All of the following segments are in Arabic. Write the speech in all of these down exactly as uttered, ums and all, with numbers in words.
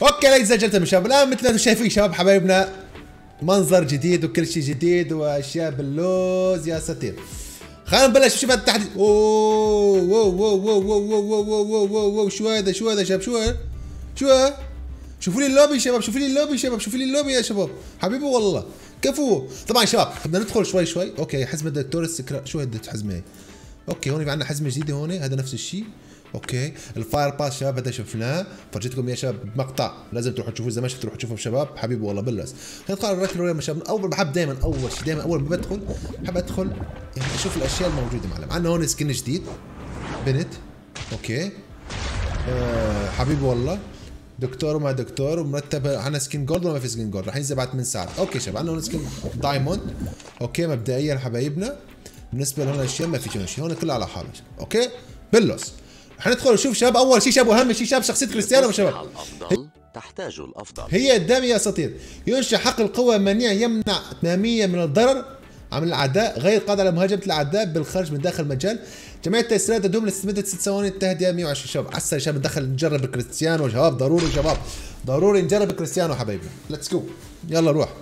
اوكي ليس جلتم شباب، الان مثل ما انتم شايفين شباب حبايبنا منظر جديد وكل شيء جديد واشياء باللوز يا ساتر. خلينا نبلش شوف التحديث. اوه واو واو واو واو واو واو واو واو شو هذا شو هذا شباب شو هذا؟ شو هذا؟ شوفوا لي اللوبي شباب، شوفوا لي اللوبي شباب، شوفوا لي اللوبي يا شباب، حبيبي والله كفو. طبعا شباب بدنا ندخل شوي شوي. اوكي حزمه الدكتور السكر، شو هدت حزمه هي؟ اوكي هون في عندنا حزمه جديده هون، هذا نفس الشيء. اوكي الفاير باس شباب هذا شفناه، فرجيتكم يا شباب بمقطع، لازم تروحوا تشوفوه اذا ما شفتوا تروحوا تشوفوه شباب، حبيبي والله بلس. خلينا ندخل نركز يا شباب. اول بحب دائما اول شيء دائما اول ما بدخل بحب ادخل يعني اشوف الاشياء الموجوده معلم. عندنا هون سكن جديد بنت. اوكي أه حبيبي والله دكتور وما دكتور ومرتب. عندنا سكين جولد ولا ما في سكين جولد؟ راح ينزل بعد ثمان ساعات. اوكي شباب عندنا هون سكين دايموند. اوكي مبدئيا حبايبنا بالنسبه لهون الاشياء ما في شيء، هون كله على حاله. اوكي بلس حندخل نشوف شباب. اول شيء شباب واهم شيء شباب شخصيه كريستيانو شباب. الافضل تحتاج الافضل. هي قدامي يا اساطير. ينشئ حق القوه المنيع يمنع تماميا من الضرر عن الاعداء، غير قادر على مهاجمه الاعداء بالخارج من داخل المجال. جميع التأثيرات تدوم لمدة ست ثواني، التهدئة مية وعشرين. شباب عسى شباب ندخل نجرب كريستيانو شباب، ضروري شباب ضروري نجرب كريستيانو حبايبي. ليتس جو يلا نروح،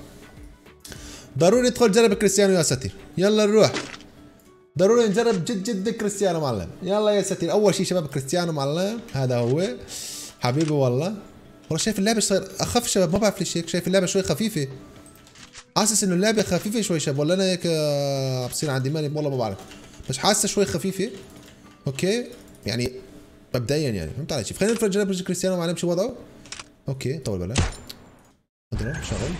ضروري ندخل نجرب كريستيانو يا ساتر. يلا نروح ضروري نجرب جد جد كريستيانو معلم. يلا يا ساتر. اول شيء شباب كريستيانو معلم هذا هو حبيبي والله. والله شايف اللعبه صار اخف شباب، ما بعرف ليش هيك، شايف اللعبه شوي خفيفه، حاسس انه اللعبه خفيفه شوي شباب، ولا انا هيك عم بصير عندي ماني والله ما بعرف، بس حاسه شوي خفيفه. اوكي يعني مبدئيا يعني فهمت علي كيف. خلينا نتفرج نجرب كريستيانو معلم شو وضعه. اوكي طول بالك اضرب شغل.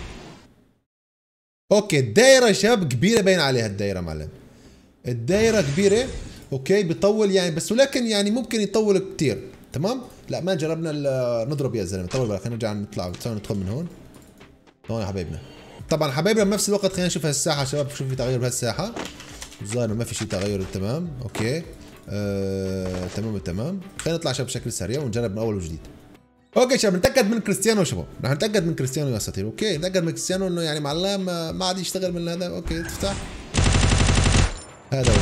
اوكي الدايره شباب كبيره باين عليها الدايره معلم، الدايره كبيره. اوكي بيطول يعني بس، ولكن يعني ممكن يطول كثير. تمام لا ما جربنا نضرب يا زلمه. طول بالك خلينا نرجع نطلع ندخل من هون. هون يا حبايبنا. طبعا حبايبنا بنفس الوقت خلينا نشوف هالساحه شباب، شوف في تغير بهالساحه. الظاهر ما في شيء تغير. تمام اوكي آه، تمام تمام. خلينا نطلع شباب بشكل سريع ونجرب من اول وجديد. اوكي شباب نتاكد من كريستيانو شباب، رح نتاكد من كريستيانو يا اساطير. اوكي نتاكد من كريستيانو انه يعني معلم ما عاد يشتغل من هذا. اوكي تفتح هذا هو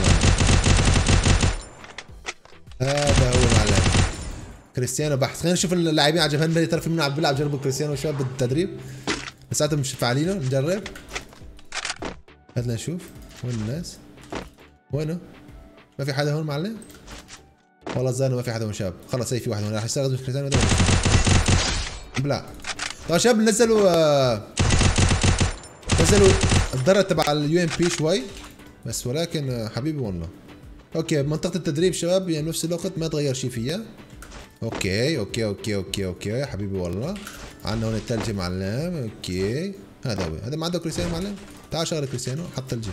هذا هو معلم كريستيانو بحث. خلينا نشوف اللاعبين على جبهه ترى في منهم عم بيلعب جربوا كريستيانو شباب بالتدريب، لساتهم مش فاعلينه. نجرب هات لنشوف وين الناس، وينه؟ ما في حدا هون معلم؟ والله الظاهر ما في حدا هون شباب. خلص هي في واحد هون راح يستخدم كريستيانو ده. بلا طيب شباب نزلوا آه نزلوا الضرر تبع اليو ام بي شوي بس، ولكن آه حبيبي والله. اوكي منطقة التدريب شباب يعني نفس الوقت ما تغير شيء فيها. اوكي اوكي اوكي اوكي اوكي حبيبي والله. عندنا هون الثلج معلم. اوكي هذا هو، هذا ما عنده كريستيانو معلم. تعال شغل كريستيانو حط ثلجي.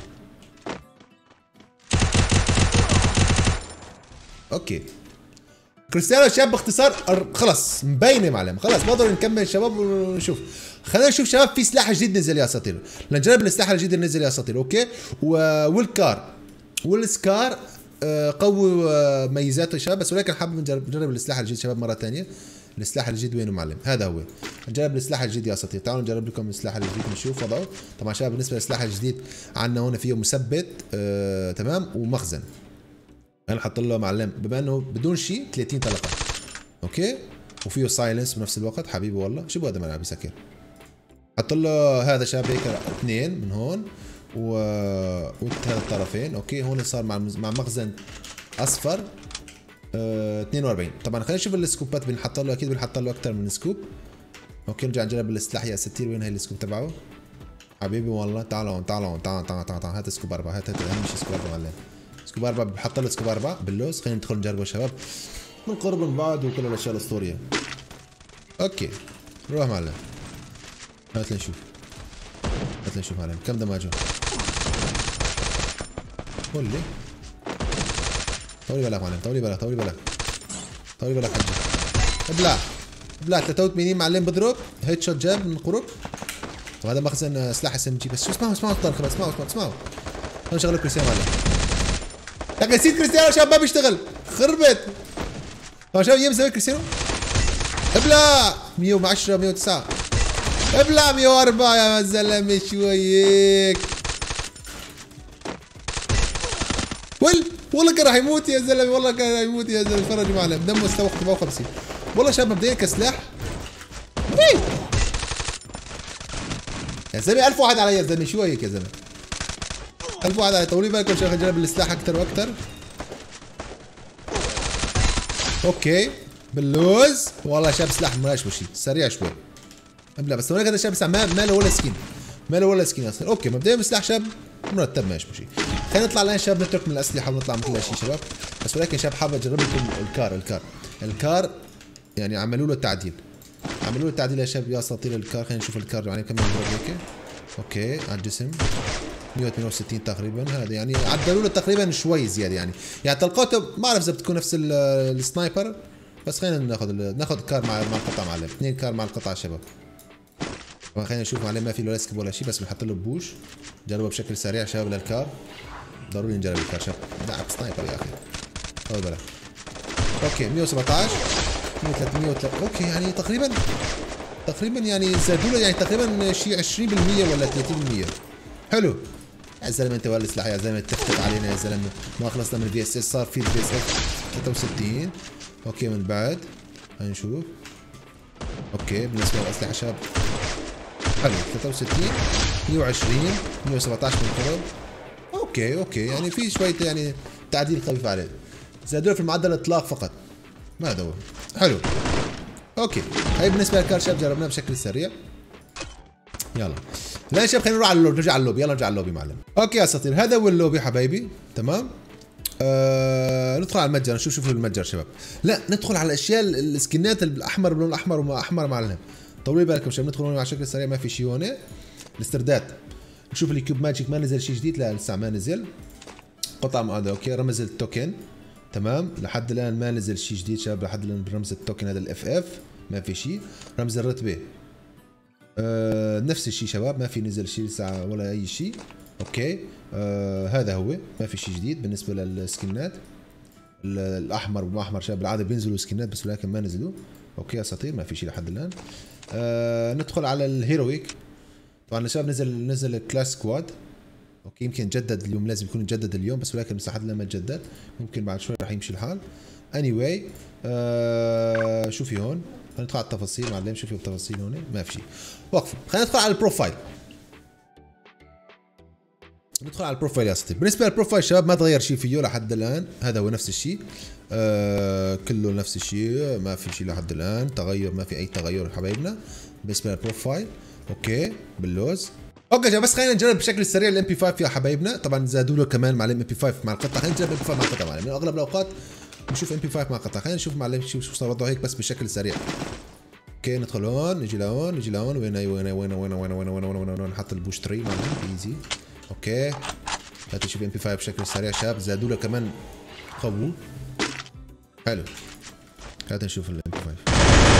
اوكي كريستيانو شباب باختصار خلص مبينه معلم، خلص بقدر نكمل شباب ونشوف. خلينا نشوف شباب في سلاح جديد نزل يا اساطير، نجرب السلاح الجديد اللي نزل يا اساطير. اوكي والكار والسكار قوي ميزاته شباب، بس ولكن حابب نجرب نجرب السلاح الجديد شباب مره ثانيه. السلاح الجديد وينه معلم؟ هذا هو. نجرب السلاح الجديد يا اساطير. تعالوا نجرب لكم السلاح الجديد نشوف وضعه. طبعا شباب بالنسبه للسلاح الجديد عندنا هون فيه مثبت آه، تمام ومخزن. انا حط له معلم بما انه بدون شيء ثلاثين طلقه. اوكي وفيه سايلنس بنفس الوقت حبيبي والله. شو هذا ملعب بيسكر؟ حط له هذا شباب هيك اثنين من هون و وهذا الطرفين. اوكي هون صار مع مع مخزن اصفر اه اثنين وأربعين. طبعا خلينا نشوف السكوبات بنحط له، اكيد بنحط له اكثر من سكوب. اوكي نرجع نجرب السلاح يا ستير. وين هي السكوب تبعه حبيبي والله؟ تعال هون تعال هون تعال تعال تعال تعال هات سكوب اربعه. هات هات اهم شيء سكوب اربعه معلم. سكوب اربعه بحط له سكوب اربعه باللوز. خلينا ندخل نجربه شباب من قرب من بعض وكل الاشياء الاسطوريه. اوكي روح معلم هات لنشوف هات لنشوف معلم كم دماجه. قول لي طولي بالك معلم، طولي بالك طولي بالك طولي بالك حجي. ابلع ابلع ثلاثة وثمانين معلم بضرب هيد شوت جاب من قرب. وهذا مخزن سلاح اس ام جي. بس شو اسمعوا اسمعوا الطرخه بس، اسمعوا اسمعوا اسمعوا. خلينا نشغل كريستيانو معلم. يا اخي نسيت كريستيانو شباب ما بيشتغل خربت. طيب شباب يم زي كريستيانو. ابلع مية وعشرة مية وتسعة. ابلع مية وأربعة يا زلمه شويك. ول والله كان راح يموت يا زلمه، والله كان راح يموت يا زلمه. فرجوا معلم دمه استوى سبعة وخمسين. والله شباب مبدئيا كسلاح يا زلمه ألف واحد علي يا زلمه، شو هيك يا زلمه؟ ألف واحد علي. طولي بالكم شباب، نجرب السلاح اكثر واكثر. اوكي باللوز. والله شاب سلاح ماش مشي سريع شوي. لا بس هناك هذا الشاب سلاح ما ما له ولا سكين، ما له ولا سكين اصلا. اوكي مبدئيا سلاح شاب مرتب ماش مشي. خلينا نطلع الان شباب، نترك من الاسلحه ونطلع مثل هالشيء شباب. بس ولكن شباب حابب اجرب لكم الكار. الكار الكار يعني عملوا له تعديل، عملوا له تعديل يا شباب يا اساطير الكار. خلينا نشوف الكار يعني كم يضرب هيك. اوكي على الجسم مية وثمانية وستين تقريبا. هذا يعني عدلوا له تقريبا شوي زياده يعني. يعني طلقاته ما اعرف اذا بتكون نفس السنايبر، بس خلينا ناخذ ناخذ كار مع مع القطعه معلم. اثنين كار مع القطعه شباب. طبعا خلينا نشوف معلم ما في له سكيب ولا شيء، بس بنحط له بوش. جربه بشكل سريع شباب للكار. ضروري نجرب الكار شباب. لعب سنايبر يا اخي. خذ بالك. اوكي مية وسبعطعش مية وثلاثين وثلاثين. اوكي يعني تقريبا تقريبا يعني زادوا له يعني تقريبا شيء عشرين بالمية ولا ثلاثين بالمية. حلو يا زلمه انت ولا سلاح يا زلمه تختف علينا يا زلمه. ما خلصنا من الفي اس اس، صار في الفي اس اس ثلاثة وستين. اوكي من بعد هنشوف. اوكي بالنسبه للاسلحه شباب حلو ثلاثة وستين مية وعشرين مية وسبعطعش من قرب. اوكي اوكي يعني في شويه يعني تعديل خفيف عليه. زادوا في المعدل الاطلاق فقط. ما هذا هو حلو. اوكي هاي بالنسبه للكار شباب جربناه بشكل سريع. يلا لا شباب خلينا نروح على اللوبي، نرجع على اللوبي. يلا نرجع على اللوبي معلم. اوكي يا اساطير هذا هو اللوبي حبايبي. تمام. آه ندخل على المتجر نشوف شوفوا المتجر شباب. لا ندخل على الاشياء السكنات الاحمر باللون الاحمر وما احمر معلم. طولوا بالكم شباب. ندخل هون على شكل سريع ما في شيء هون. الاسترداد نشوف الكيوب ماجيك ما نزل شيء جديد. لا لسه ما نزل. قطع هذا اوكي رمز التوكن. تمام لحد الان ما نزل شيء جديد شباب. لحد الان برمز التوكن هذا الاف اف ما في شيء. رمز الرتبه آه نفس الشيء شباب ما في نزل شيء لسه ولا اي شيء. اوكي آه هذا هو ما في شيء جديد بالنسبه للسكنات. الاحمر وما احمر شباب بالعاده بينزلوا سكنات بس ولكن ما نزلوا. اوكي اساطير ما في شيء لحد الان. آه ندخل على الهيرويك. طبعا الشباب نزل نزل كلاس سكواد. اوكي يمكن جدد اليوم، لازم يكون جدد اليوم بس ولكن لسه لحد الان ما تجدد. ممكن بعد شوي راح يمشي الحال. اني anyway آه شوفي هون خلينا ندخل على التفاصيل معلم. شوفي التفاصيل هون ما في شيء. وقفوا خلينا ندخل على البروفايل. ندخل على البروفايل يا اسطى. بالنسبه للبروفايل شباب ما تغير شيء فيه لحد الان. هذا هو نفس الشيء. آه كله نفس الشيء ما في شيء لحد الان تغير. ما في اي تغير حبايبنا بالنسبه للبروفايل. اوكي باللوز. اوكي شباب بس خلينا نجرب بشكل سريع الام بي خمسة يا حبايبنا. طبعا زادوا له كمان مع الام بي خمسة مع القطعه. خلينا نجرب ام بي خمسة مع القطعه معلم. من اغلب الاوقات نشوف ام بي خمسة مع قطعه. خلينا نشوف معلم شوف شو صار وضعه هيك بس بشكل سريع. اوكي ندخل هون نجي لهون نجي لهون وين وين وين وين وين وين وين وين وين نحط البوش تري معلم ايزي. اوكي هاتوا شوف ام بي خمسة بشكل سريع شباب. زادوا له كمان قبول حلو. هات نشوف الام بي خمسة.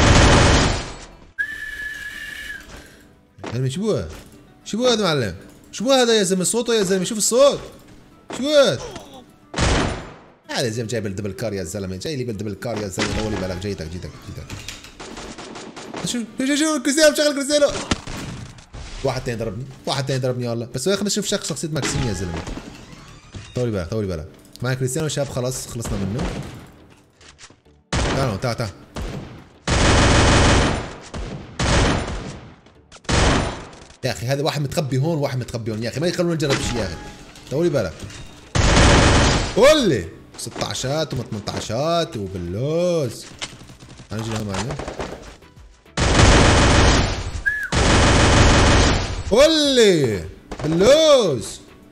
هل شو بو شو بو هذا معلم؟ شو بو هذا يا زلمه؟ صوته يا زلمه شوف الصوت. شو هذا؟ هذا زي جايب الدبل كار يا زلمه. جاي لي بالدبل كار يا زلمه. طولي بالك جيتك جيتك جيتك. شو شو شو كريستيانو مشغل كريستيانو. واحد ثاني ضربني واحد ثاني ضربني والله. بس خلينا نشوف شخص شخصيه ماكسيم يا زلمه. طولي بالك طولي بالك. مع كريستيانو شباب خلاص خلصنا منه. تعالوا تعال تعال. يا اخي هذا واحد متخبي هون واحد متخبي هون يا اخي ما يخلونا نجرب شيء يا اخي. طولي بالك. قول لي ستاشات وثمانية وباللوز. تعال نجي لهون معلم. قول لي باللوز.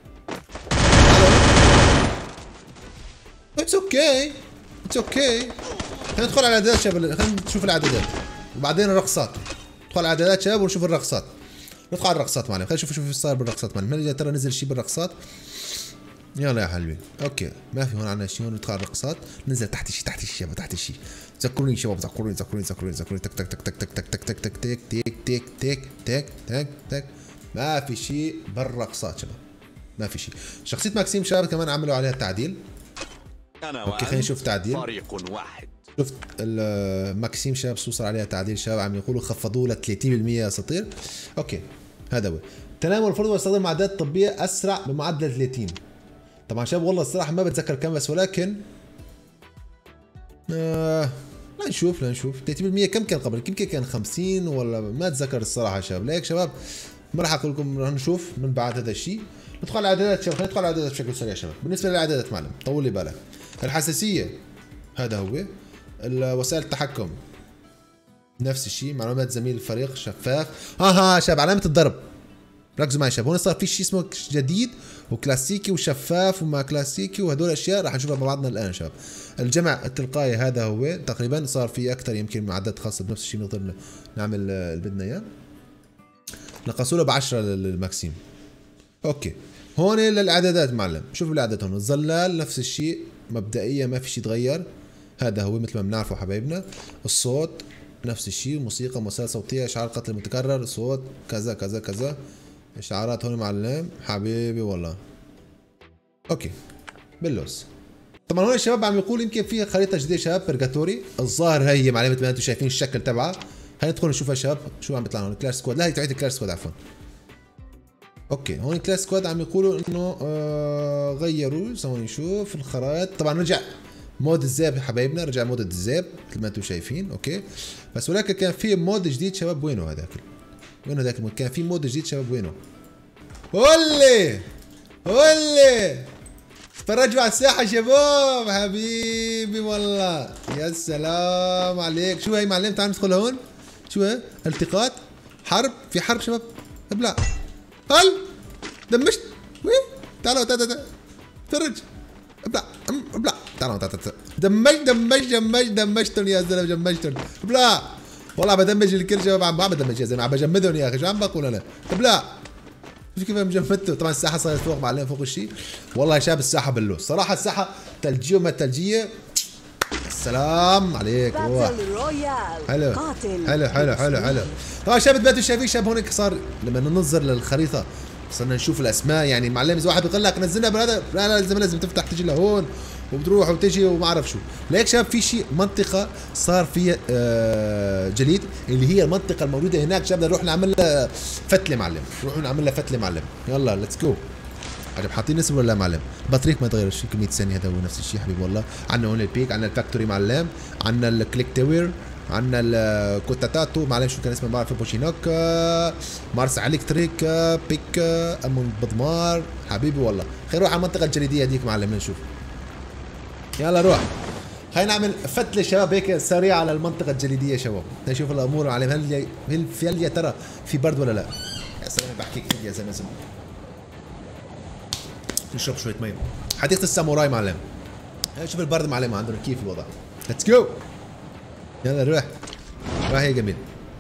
اتس اوكي اتس اوكي. خلينا ندخل على الاعدادات شباب. خلينا نشوف الاعدادات وبعدين الرقصات. ندخل على الاعدادات شباب ونشوف الرقصات. ندخل على الرقصات معلم. خلينا نشوف شوف ايش صار بالرقصات معلم. هل ترى نزل شيء بالرقصات؟ يلا يا حلوين. اوكي ما في هون عندنا شيء. هون ندخل على الرقصات. ننزل تحت الشيء تحت الشيء شباب تحت الشيء. ذكروني شباب ذكروني ذكروني ذكروني ذكروني تك تك تك تك تك تك تك تك تك تك تك تك تك تك تك تك. ما في شيء بالرقصات شباب ما في شيء. شخصية ماكسيم شباب كمان عملوا عليها تعديل. اوكي خلينا نشوف تعديل. فريق واحد. شفت الماكسيم شباب شو صار عليها تعديل شباب. عم يقولوا خفضوه ل ثلاثين بالمية يا اساطير. اوكي هذا هو. تناول الفرد واستخدام معدات طبية اسرع بمعدل ثلاثين. طبعا شباب والله الصراحة ما بتذكر كم بس ولكن آه لا نشوف لا نشوف ثلاثين بالمية كم كان قبل. يمكن كان خمسين ولا ما اتذكر الصراحة شباب. ليك شباب ما راح اقول لكم، راح نشوف من بعد هذا الشيء. ندخل على الاعدادات شباب، خلينا ندخل على الاعدادات بشكل سريع شباب. بالنسبه للاعدادات معلم طول لي بالك. الحساسيه هذا هو. وسائل التحكم نفس الشيء. معلومات زميل الفريق شفاف. ها ها شباب علامه الضرب، ركزوا معي شباب. هون صار في شيء اسمه جديد وكلاسيكي وشفاف وما كلاسيكي، وهدول اشياء راح نشوفها مع بعضنا الان شباب. الجمع التلقائي هذا هو تقريبا صار في اكثر يمكن معدات خاصه بنفس الشيء نقدر نعمل اللي بدنا اياه. نقصوا له ب عشرة للماكسيم. اوكي هون للاعدادات معلم. شوفوا الاعدادات هون. الظلال نفس الشيء مبدئيا ما في شيء تغير، هذا هو مثل ما بنعرفه حبايبنا. الصوت نفس الشيء، موسيقى، مؤثرات صوتيه، اشعار قتل متكرر، صوت كذا كذا كذا. اشعارات هون معلم حبيبي والله. اوكي باللوس. طبعا هون الشباب عم يقول يمكن في خريطه جديده شباب بيرجاتوري، الظاهر هي معلم مثل ما انتم شايفين الشكل تبعها. هيا ندخل نشوفها شباب شو عم بيطلع هون. كلاش سكواد، لا هي تبعت كلاش سكواد عفوا. اوكي هون كلاش سكواد عم يقولوا انه آه غيروا. ثواني نشوف الخرائط. طبعا رجع مود الذئب حبايبنا، رجع مود الذئب مثل ما انتم شايفين. اوكي بس ولكن كان في مود جديد شباب. وينه هذاك؟ وينه هذاك المود؟ كان في مود جديد شباب وينه؟ قولي قولي تفرجوا على الساحة شباب حبيبي والله. يا سلام عليك. شو هي معلم؟ تعال ندخل هون. شو هي؟ التقاط حرب. في حرب شباب. ابلع هل دمجت وين؟ تعالوا تعالوا تعالوا تفرج. ابلع ابلع تعالوا تعالوا دمج دمج دمج دمجتهم يا زلمه دمجتهم. ابلع والله بدمج الكل شباب. عم بدمج يا زلمه، عم بجمدهم يا اخي. شو عم بقول انا؟ ابلع. شوف كيف مجمدته. طبعا الساحه صارت فوق معلم فوق الشيء. والله يا شباب الساحه بلوس صراحه. الساحه ثلجيه وما ثلجيه. السلام عليك. روح حلو حلو حلو حلو حلو. طبعا شباب مثل ما انتم شايفين شباب هونيك صار لما ننظر للخريطه صرنا نشوف الاسماء. يعني معلم اذا واحد بيقول لك نزلنا بهذا لا لا لازم لازم تفتح تجي لهون وبتروح وتجي وما اعرف شو. ليك شباب في شيء منطقه صار فيها آه جليد اللي هي المنطقه الموجوده هناك شباب. نروح نعمل لها فتله معلم. نروح نعمل لها فتله معلم. يلا ليتس جو. عجب حاطين اسم ولا معلم؟ بطريق ما تغيرش في كمية ثانية. هذا هو نفس الشيء حبيبي والله. عندنا هون البيك، عندنا الفاكتوري معلم، عندنا الكليك تاور، عندنا الكوتاتاتو معلم شو كان اسمه ما بعرف. بوشينوك، مارس الكتريك، بيك، امون بدمار حبيبي والله. خلينا نروح على المنطقة الجليدية هذيك معلم نشوف. يلا روح. خلينا نعمل فتلة شباب هيك سريعة على المنطقة الجليدية شباب. نشوف الأمور معلم. هل هل هل يا ترى في برد ولا لا؟ يا سلام بحكي كثير يا زلمة. نشرب شوية مي. حديقة الساموراي معلم. شوف البرد معلم عندنا كيف الوضع. ليتس جو. يلا روح. روح يا جميل.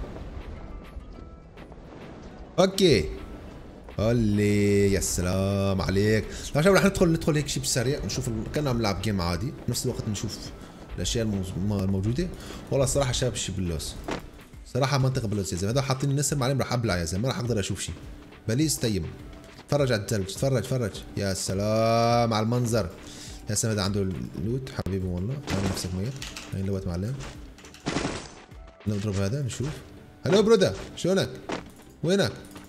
اوكي. قولي يا سلام عليك. طيب شباب رح ندخل ندخل هيك شيء بسريع نشوف كنا عم نلعب جيم عادي بنفس الوقت نشوف الاشياء الموجودة. والله الصراحة شباب شيء بلوس. صراحة منطقة بلوس يا زلمة. هذول حاطين نسر معلم رح ابلع يا زلمة. ما رح اقدر اشوف شيء. بليز تيم. تفرج على الثلج. تفرج تفرج. يا سلام على المنظر. يا سلام. هذا عنده اللوت حبيبي والله. اعمل نفسك ميت. هاي اللوت معلم. نضرب هذا نشوف. هلو برودا شلونك؟ وينك؟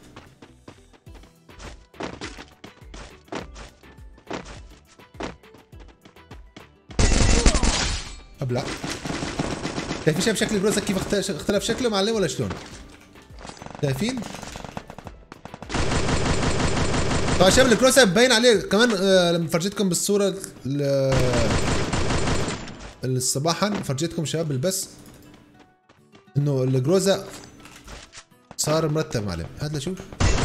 ابلع. شايفين شايف شكل البروزة كيف اختلف شكله معلم ولا شلون؟ شايفين؟ طبعا شباب الكروسة باين عليه كمان. آه لما فرجيتكم بالصورة الصباحا فرجيتكم شباب البث انه الجروزة صار مرتب معلم. هات لشوف.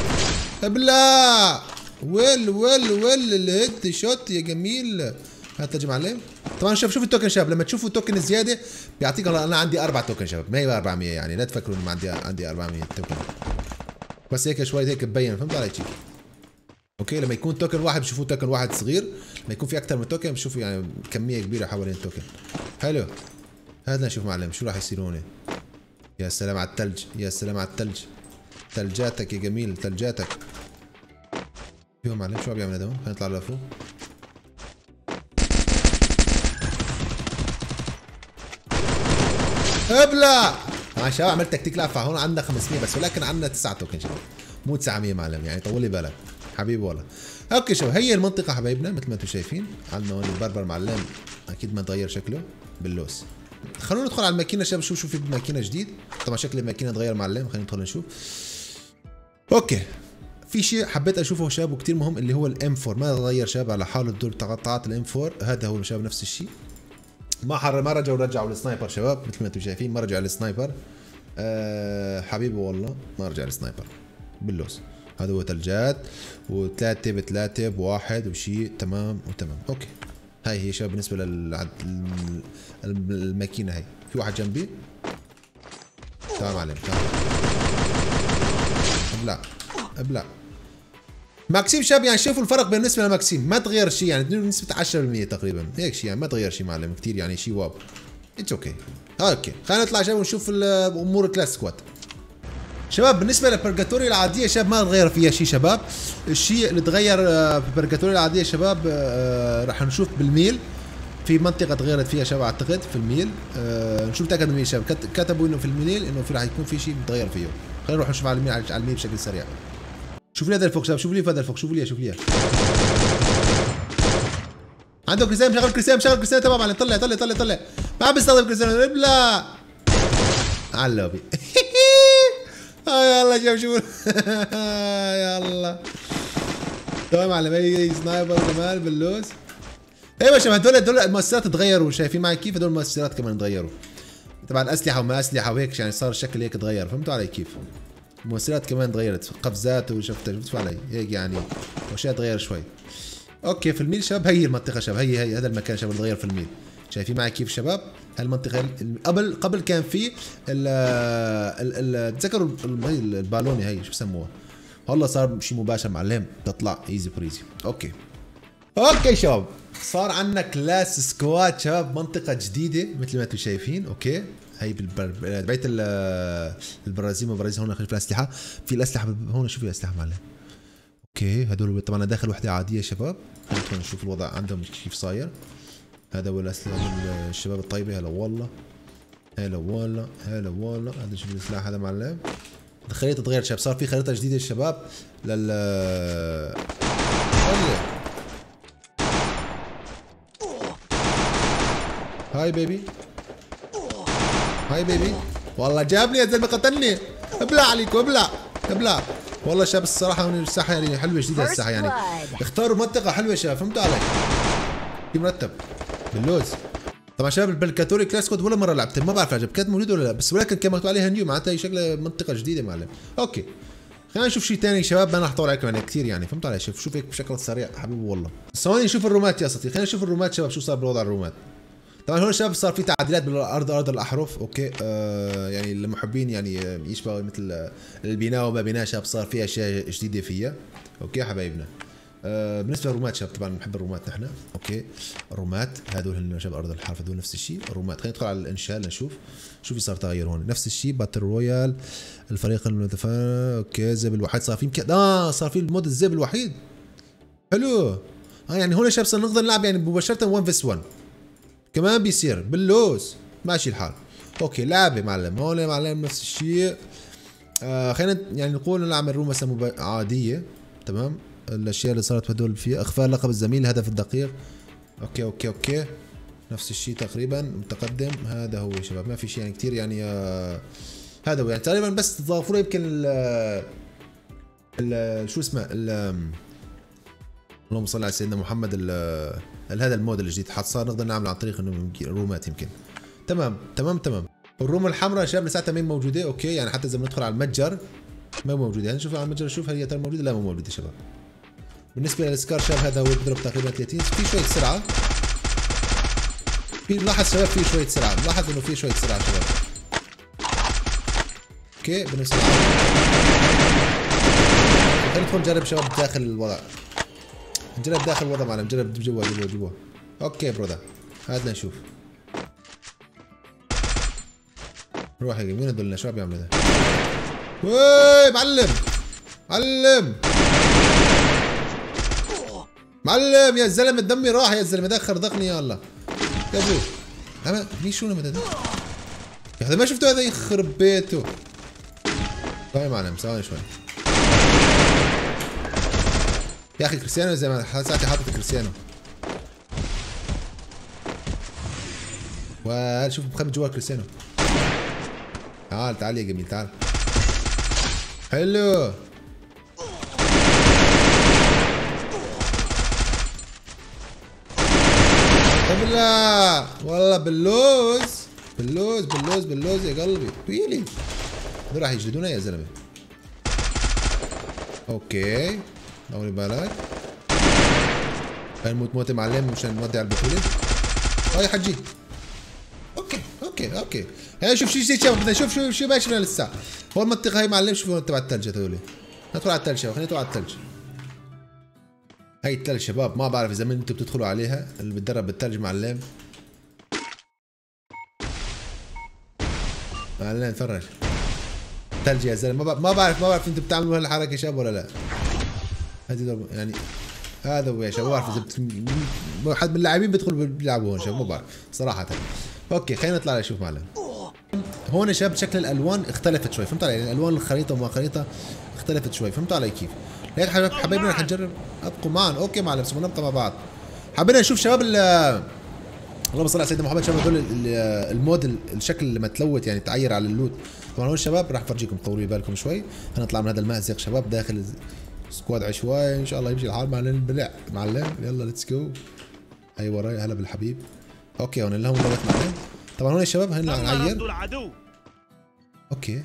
ابلع. ويل ويل ويل الهيد شوت يا جميل. هات لجي معلم. طبعا شوف شوف التوكن شباب لما تشوفوا توكن زياده بيعطيك. انا عندي اربع توكن شباب ما هي أربعمية يعني لا تفكروا انه عندي عندي أربعمية توكن. بس هيك شوي هيك مبين. فهمت علي كيف؟ اوكي لما يكون توكن واحد بشوفوه توكن واحد صغير. لما يكون في اكثر من توكن بشوفوا يعني كميه كبيره حوالين التوكن. حلو. هذا نشوف معلم شو راح يصير هون. يا سلام على الثلج. يا سلام على الثلج. ثلجاتك يا جميل ثلجاتك. شو معلم شو عم بيعمل هذا هون؟ خلينا نطلع لفوق. ابلع. يا شباب عملت تكتيك لافع. هون عندنا خمسمية بس ولكن عندنا تسعة توكن شباب مو تسعمية معلم يعني طولي بالك حبيبي والله. اوكي شباب هي المنطقة حبايبنا مثل ما انتم شايفين. عندنا هون البربر معلم اكيد ما تغير شكله باللوس. خلونا ندخل على الماكينة شباب. شوف شوف في ماكينة جديد. طبعا شكل الماكينة تغير معلم. خلينا ندخل نشوف. اوكي في شيء حبيت اشوفه شباب وكثير مهم اللي هو الام أربعة، ما تغير شباب على حاله الدور تقطعات الام أربعة، هذا هو شباب نفس الشيء. ما حر ما رجعوا رجعوا السنايبر شباب مثل ما انتم شايفين، ما رجع السنايبر. أه حبيبي والله ما رجع السنايبر باللوس. هذا هو ثلجات وثلاثة بثلاثة بواحد وشيء تمام وتمام. اوكي هاي هي شباب بالنسبة للماكينة. هاي في واحد جنبي. تعال معلم تعال. ابلع ابلع ماكسيم شباب. يعني شوفوا الفرق بالنسبة لماكسيم، ما تغير شيء يعني بنسبة عشرة بالمية تقريبا هيك شيء، يعني ما تغير شيء معلم كثير يعني شيء واو. اتس اوكي اوكي خلينا نطلع شباب ونشوف امور كلاس سكواد. شباب بالنسبة للبرجاتوري العادية شباب ما تغير فيها شيء شباب. الشيء اللي تغير في البرجاتوري العادية شباب راح نشوف بالميل في منطقة تغيرت فيها شباب اعتقد في الميل. نشوف تأكد من الميل شباب، كتبوا انه في الميل انه في راح يكون في شيء متغير فيه. خلينا نروح نشوف على الميل على الميل بشكل سريع. شوف لي هذا الفوق شباب، شوف لي هذا الفوق، شوف لي شوف لي عنده كريستيان مشغل كريستيان مشغل كريستيان تمام عليه. طلع طلع طلع طلع ما عم بيستخدم كريستيان ابلع على اللوبي. اه يلا شوف شوف يلا تمام معلم. هي سنايبر كمان باللوز. ايوه شباب هدول هدول المؤثرات تغيروا، شايفين معي كيف؟ هدول المؤثرات كمان تغيروا طبعا، اسلحه وما اسلحه وهيك، يعني صار الشكل هيك تغير. فهمتوا علي كيف؟ المؤثرات كمان تغيرت، قفزات وشفت شفتوا علي هيك يعني واشياء تغير شوي. اوكي في الميل شباب هي المنطقه شباب، هي هي هذا المكان شباب اللي تغير في الميل. شايفين معي كيف شباب؟ هالمنطقه قبل قبل كان في ال تذكروا البالوني هي شو بسموها، والله صار شيء مباشر معلم تطلع ايزي بريزي. اوكي اوكي شباب صار عندنا كلاس سكواد شباب، منطقه جديده مثل ما انتم شايفين. اوكي هي ببيت البرازيل وبرازيل. هون في الاسلحه، في الاسلحه هون شوفوا الاسلحه معلم. اوكي هدول طبعا داخل وحده عاديه شباب. خلينا نشوف الوضع عندهم كيف صاير. هذا هو الاسلحه الشباب الطيبه. هلا والله هلا والله هلا والله. هذا شوف السلاح هذا معلم. الخريطه تغيرت شباب، صار في خريطه جديده الشباب لل هاي بيبي هاي بيبي. والله جابني يا زلمه قتلني. ابلع عليكم ابلع ابلع. والله شباب الصراحه هون الساحه يعني حلوه جديده الساحه، يعني اختاروا منطقه حلوه شباب. فهمتوا علي؟ في مرتب باللوز. طبعا شباب البلكاتوري كلاس كود ولا مره لعبت، ما بعرف عجب كانت موجوده ولا لا، بس ولكن كان مكتوب عليها نيو معناتها هي شكلها منطقه جديده معلم. اوكي خلينا نشوف شيء ثاني شباب، ما راح اطول عليكم يعني كثير يعني. فهمتوا علي؟ شوف شوف هيك بشكل سريع حبيبي والله. ثواني نشوف الرومات يا اسطى، خلينا نشوف الرومات شباب شو صار بالوضع الرومات. طبعا هون شباب صار في تعديلات بالارض، ارض الاحرف. اوكي آه يعني المحبين يعني يشبه مثل البناء وما بناء شباب صار في اشياء جديده فيها. اوكي حبايبنا آه بالنسبه للرومات شباب طبعا بنحب الرومات نحن. اوكي الرومات هذول هن شباب ارض الحرف، هذول نفس الشيء الرومات. خلينا ندخل على الانشاء لنشوف شو في صار تغير هون. نفس الشيء باتل رويال الفريق المتفانى. اوكي زب الوحيد صار في يمكن اه صار في المود الزب الوحيد. حلو اه يعني هون شباب صار نقدر نلعب يعني مباشره واحد فيس واحد كمان بيصير باللوز ماشي الحال. اوكي لعبه معلم هون معلم نفس الشيء. آه خلينا يعني نقول نعمل روم مثلا عاديه تمام. الاشياء اللي صارت هدول فيها اخفاء لقب الزميل الهدف الدقيق. اوكي اوكي اوكي نفس الشيء تقريبا متقدم. هذا هو يا شباب ما في شيء يعني كثير يعني آه هذا هو يعني تقريبا بس ضافوا له يمكن ال ال شو اسمه اللهم صل على سيدنا محمد. هذا المود الجديد حط صار نقدر نعمل عن طريق انه رومات يمكن. تمام تمام تمام. الروم الحمراء شباب لساتها مين موجوده. اوكي يعني حتى اذا بندخل على المتجر ما موجوده. يعني نشوف على المتجر نشوف هل هي ترى موجوده. لا مو موجوده شباب. بالنسبه للسكار شباب هذا هو بيضرب تقريبا ثلاثين. في شويه سرعه، في لاحظ شباب في شويه سرعه، لاحظ انه في شويه سرعه شباب. اوكي بالنسبه خلينا ندخل نجرب شباب داخل الوضع. نجرب داخل الوضع معلم، نجرب جوا جوا جوا. اوكي برودر هات نشوف. روح يا مين هدول شباب يعملوا ذا؟ وي معلم معلم معلم يا زلمه دمي راح يا زلمه. دخر ضغني يا الله يا ابوي. اما مين شو لما ده يا اخي ما شفتوا هذا يخرب بيته. ثواني معلم ثواني شوي يا اخي. كريستيانو زي ما ساعتي حاطط كريستيانو. وشوف مخبي جوا كريستيانو. تعال تعال يا جميل تعال. حلو ابلع والله باللوز باللوز باللوز باللوز يا قلبي ويلي. هذول راح يجلدونا يا زلمه. اوكي دوري بالك. هنموت موت معلم مشان نودي على البطوله. هاي حجي. اوكي اوكي اوكي هاي شوف شو شو بدنا نشوف شو شو ماشي لسه. هو المنطقه هاي معلم. شوفوا تبع الثلج هذول. ندخل على الثلج شباب. خلينا ندخل على الثلج. هاي الثلج شباب ما بعرف اذا من انتم بتدخلوا عليها اللي بتدرب بالثلج معلم. معلم تفرج ثلج يا زلمه. ما ما بعرف ما بعرف انتم بتعملوا هالحركه شباب ولا لا. هذه يعني هذا هو يا شباب. ما بعرف اذا بت... حد من اللاعبين بيدخل بيلعبوا هون شباب. ما بعرف صراحه. اوكي خلينا نطلع نشوف معلم. هون شباب شكل الالوان اختلفت شوي. فهمت علي؟ يعني الالوان الخريطه وما خريطه اختلفت شوي. فهمت علي كيف؟ هيك حبايبنا رح نجرب. ابقوا معنا. اوكي معلم سوف نبقى مع بعض. حبينا نشوف شباب ال اللهم صل على سيدنا محمد. شباب هذول المود الشكل اللي متلوت يعني تعير على اللوت. طبعا هون شباب راح افرجيكم. طولوا بالكم شوي. هنطلع من هذا المأزق شباب داخل سكواد عشوائي. ان شاء الله يمشي الحال معلم البلع معلم. يلا ليتس جو. هي وراي. هلا بالحبيب. اوكي هون اللي هم لوت معلم. طبعا هون الشباب هن نعير. اوكي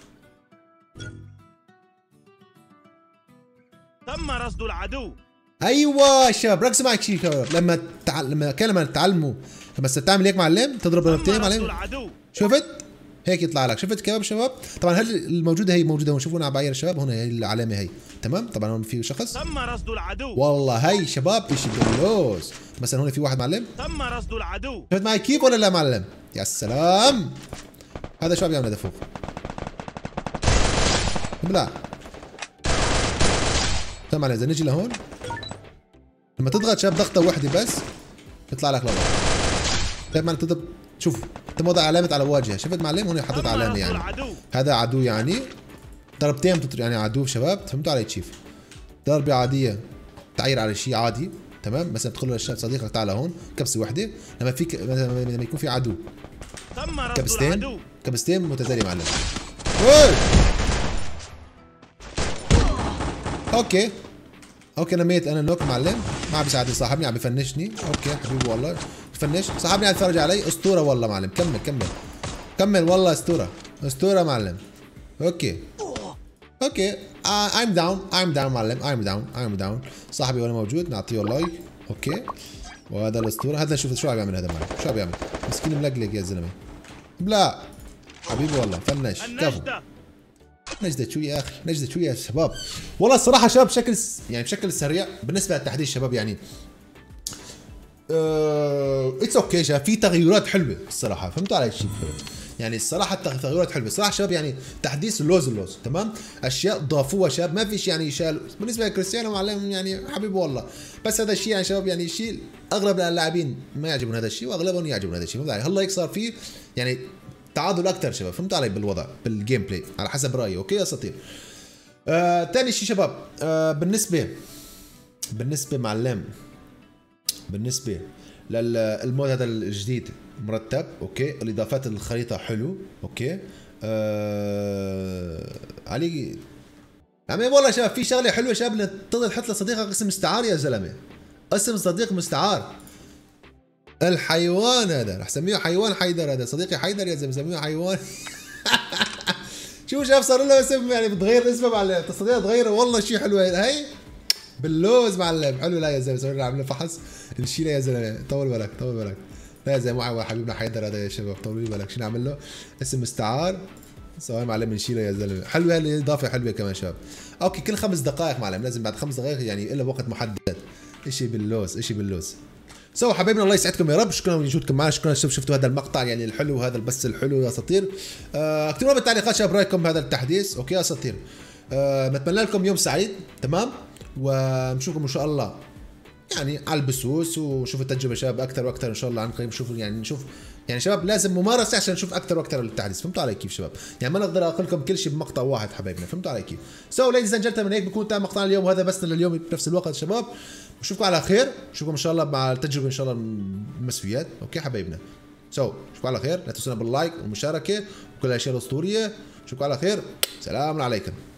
تم رصد العدو. ايوه شباب ركزوا معي شيء شباب. لما تع... لما كان لما تعلموا لما تعمل هيك معلم تضرب ضربتين معلم. شفت؟ هيك يطلع لك. شفت كيف شباب؟ طبعا هل الموجوده هي موجوده هون. شوفوا انا عم بعير الشباب. هون هي العلامه هي تمام. طبعا هون في شخص. تم رصد العدو. والله هي شباب شيء باللوز. مثلا هون في واحد معلم. تم رصد العدو. شفت معي كيف ولا لا معلم؟ يا سلام. هذا شباب يعمل هذا فوق. بلا تمام معلم. اذا نجي لهون لما تضغط شباب ضغطه واحده بس بيطلع لك لورا. طيب معلم تضرب. شوف انت موضع علامه على واجهه. شفت معلم هون حطيت علامه يعني هذا عدو يعني. ضربتين بتطر يعني عدو شباب. فهمتوا علي كيف؟ ضربه عاديه تعير على شيء عادي تمام. مثلا تدخل للشاب صديقك تعال هون كبسه وحده. لما فيك لما يكون في عدو كبستين كبستين متتاليه معلم. اوكي اوكي انا ميت. انا نوك معلم. ما عم بيساعدني صاحبني عم بفنشني. اوكي حبيبي والله بفنش. صاحبني عم يتفرج علي. اسطوره والله معلم. كمل كمل كمل والله اسطوره اسطوره معلم. اوكي اوكي ايم داون ايم داون معلم. ايم داون ايم داون. صاحبي وانا موجود نعطيه لايك. اوكي وهذا الاسطوره. هذا شوف شو عم يعمل. هذا معلم شو عم يعمل؟ مسكين ملقلق يا زلمه. بلا حبيبي والله فنش. كفو نجدت شو يا اخي. نجدت شو يا شباب. والله الصراحه شباب بشكل يعني بشكل سريع بالنسبه للتحديث شباب يعني اتس اوكي okay شباب. في تغيرات حلوه الصراحه. فهمتوا علي شيء يعني الصراحه التغيرات حلوه الصراحه شباب. يعني تحديث اللوز اللوز تمام. اشياء ضافوها شباب ما فيش يعني شال. بالنسبه لكريستيانو معلم يعني حبيبي والله. بس هذا الشيء يعني شباب يعني شيء اغلب اللاعبين ما يعجبون هذا الشيء واغلبهم يعجبون هذا الشيء. فهمت علي؟ هلا هيك صار فيه يعني تعادل اكثر شباب. فهمت علي بالوضع بالجيم بلاي على حسب رايي. اوكي يا اساطير. آه ثاني شيء شباب آه بالنسبه بالنسبه معلم بالنسبه للمود هذا الجديد مرتب. اوكي الاضافات الخريطه حلو. اوكي آه علي عمي والله شباب في شغله حلوه شباب انك تقدر تحط لصديقك اسم مستعار يا زلمه. اسم صديق مستعار. الحيوان هذا رح سميه حيوان حيدر. هذا صديقي حيدر يا زلمه سميه حيوان. شو شاف صار له اسم يعني بتغير اسمه معلم. التصديق تغيره والله شيء حلو. هي باللوز معلم حلو. لا يا زلمه سوينا عملنا فحص نشيله يا زلمه. طول بالك طول بالك. لا يا زلمه معي حبيبنا حيدر هذا يا شباب. طولوا بالك شو نعمل له اسم مستعار سواء معلم نشيله يا زلمه. حلوه الاضافه حلوه كمان شباب. اوكي كل خمس دقائق معلم لازم بعد خمس دقائق يعني الا بوقت محدد. اشي باللوز اشي باللوز. سو حبايبنا الله يسعدكم يا رب. شكرا لوجودكم معنا. شكرا شفتوا هذا المقطع يعني الحلو هذا البث الحلو يا اساطير. آه اكتبوا بالتعليقات شباب رايكم بهذا التحديث. اوكي يا اساطير. آه بتمنى لكم يوم سعيد تمام. ونشوفكم ان شاء الله يعني على البثوث وشوفوا التجربه شباب اكثر واكثر ان شاء الله عن قريب. نشوف يعني نشوف يعني شباب لازم ممارسه عشان نشوف اكثر واكثر للتحديث. فهمتوا علي كيف شباب؟ يعني ما نقدر اقول لكم كل شيء بمقطع واحد حبايبنا. فهمتوا علي كيف؟ سو ليديز اند جنتلمان هيك بكون تم مقطعنا اليوم وهذا بس لليوم بنفس الوقت شباب. نشوفكم على خير. نشوفكم ان شاء الله مع التجربه ان شاء الله المسويات. اوكي حبايبنا. سو نشوفكم على خير. لا تنسونا باللايك والمشاركه وكل الاشياء الاسطوريه. نشوفكم على خير. سلام عليكم.